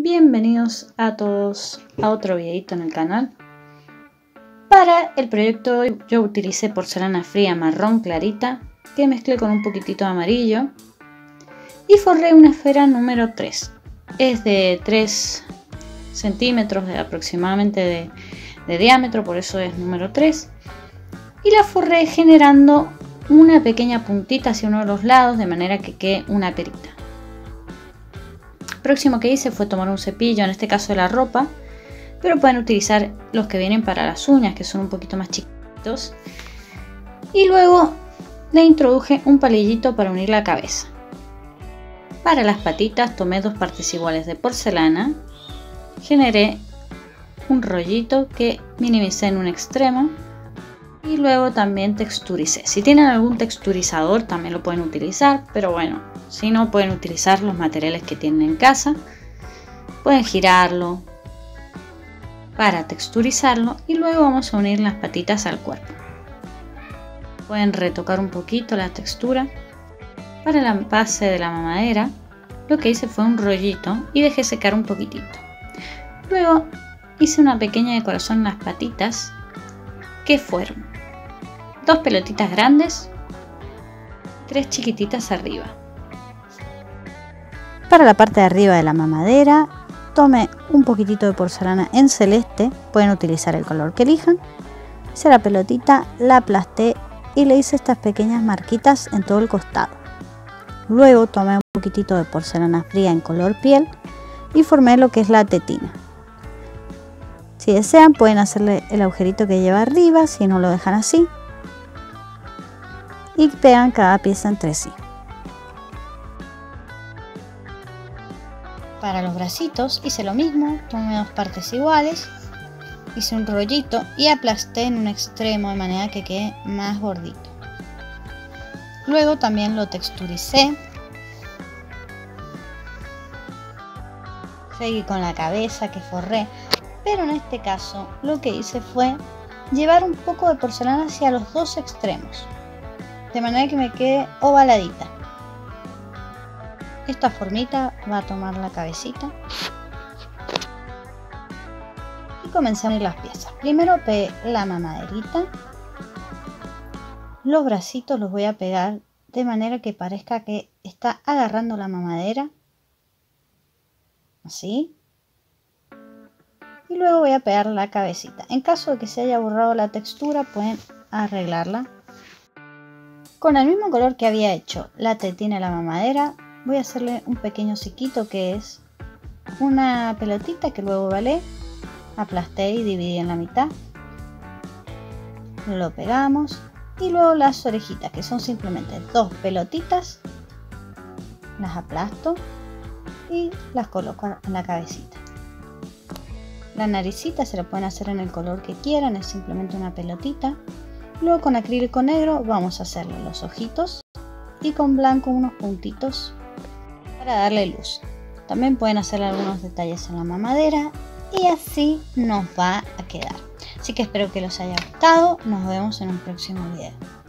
Bienvenidos a todos a otro videito en el canal. Para el proyecto yo utilicé porcelana fría marrón clarita que mezclé con un poquitito de amarillo y forré una esfera número 3. Es de 3 centímetros aproximadamente de diámetro, por eso es número 3. Y la forré generando una pequeña puntita hacia uno de los lados de manera que quede una perita. Próximo que hice fue tomar un cepillo, en este caso de la ropa, pero pueden utilizar los que vienen para las uñas, que son un poquito más chiquitos. Y luego le introduje un palillito para unir la cabeza. Para las patitas tomé 2 partes iguales de porcelana, generé un rollito que minimicé en un extremo y luego también texturicé. Si tienen algún texturizador también lo pueden utilizar, pero bueno, si no, pueden utilizar los materiales que tienen en casa. Pueden girarlo para texturizarlo y luego vamos a unir las patitas al cuerpo. Pueden retocar un poquito la textura. Para la base de la mamadera lo que hice fue un rollito y dejé secar un poquitito. Luego hice una pequeña decoración en las patitas que fueron 2 pelotitas grandes, 3 chiquititas arriba. Para la parte de arriba de la mamadera tomé un poquitito de porcelana en celeste, pueden utilizar el color que elijan. Hice la pelotita, la aplasté y le hice estas pequeñas marquitas en todo el costado. Luego tomé un poquitito de porcelana fría en color piel y formé lo que es la tetina. Si desean pueden hacerle el agujerito que lleva arriba, si no lo dejan así. Y pegan cada pieza entre sí. Para los bracitos hice lo mismo, tomé 2 partes iguales, hice un rollito y aplasté en un extremo de manera que quede más gordito. Luego también lo texturicé. Seguí con la cabeza que forré, pero en este caso lo que hice fue llevar un poco de porcelana hacia los 2 extremos, de manera que me quede ovaladita. Esta formita va a tomar la cabecita y comencé a unir las piezas. Primero pegué la mamaderita, los bracitos los voy a pegar de manera que parezca que está agarrando la mamadera, así, y luego voy a pegar la cabecita. En caso de que se haya borrado la textura pueden arreglarla. Con el mismo color que había hecho la tetina y la mamadera, voy a hacerle un pequeño hociquito que es una pelotita que luego ovalé, aplasté y dividí en la mitad. Lo pegamos y luego las orejitas, que son simplemente 2 pelotitas, las aplasto y las coloco en la cabecita. La naricita se la pueden hacer en el color que quieran, es simplemente una pelotita. Luego con acrílico negro vamos a hacerle los ojitos y con blanco unos puntitos para darle luz. También pueden hacer algunos detalles en la mamadera y así nos va a quedar. Así que espero que les haya gustado. Nos vemos en un próximo video.